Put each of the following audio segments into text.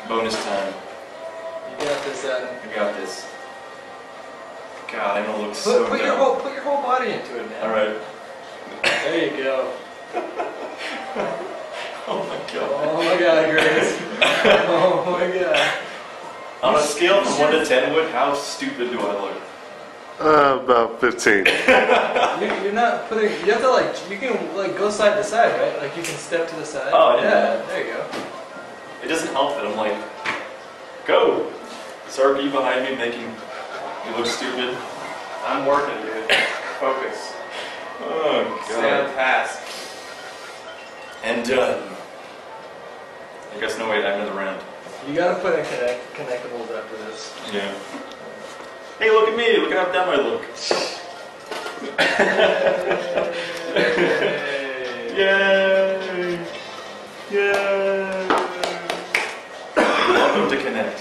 Bonus time. You got this, Adam. I got this. God, I know it looks so Put your whole body into it, man. Alright. There you go. Oh my god. Oh my god, Grace. Oh my god. On a scale from 1 to 10, how stupid do I look? About 15. You're not putting. You have to you can go side to side, right? Like you can step to the side. Oh, yeah. There you go. It doesn't help that I'm like, go! Is RP behind me making me look stupid? I'm working, dude. Focus. Oh Stay on god. task. And done. I guess no wait, I'm in the round. You gotta put in connectables after this. Yeah. Hey, look at me! Look at how dumb I look. Yay! Yay! Welcome to Connect.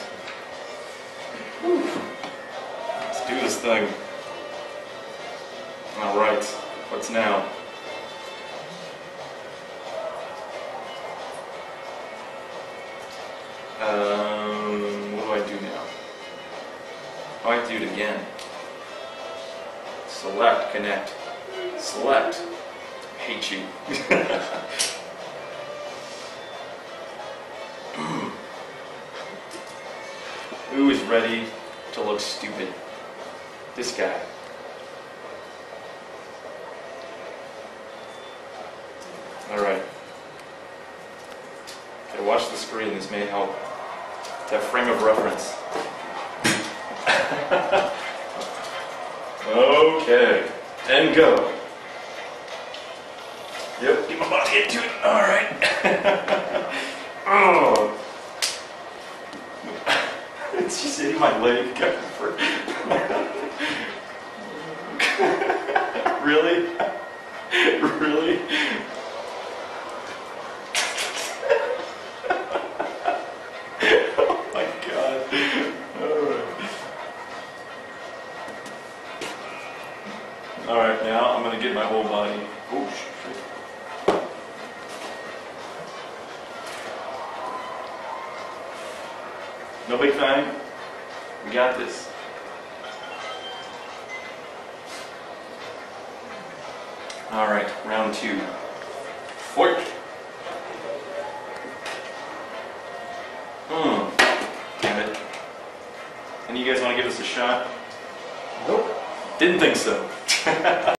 Let's do this thing. Alright, what's now? What do I do now? Oh, I have to do it again. Select, connect. Select. Hate you. Who is ready to look stupid? This guy. Alright. Okay, watch the screen, this may help. That frame of reference. Okay. And go. Yep, get my body into it. Alright. Oh. It's just hitting my leg. Really? Really? Oh my god. Alright, now I'm gonna get my whole body. Oh shit. No big time. We got this. Alright, round 2. Fork. Damn it. Any of you guys want to give this a shot? Nope. Didn't think so.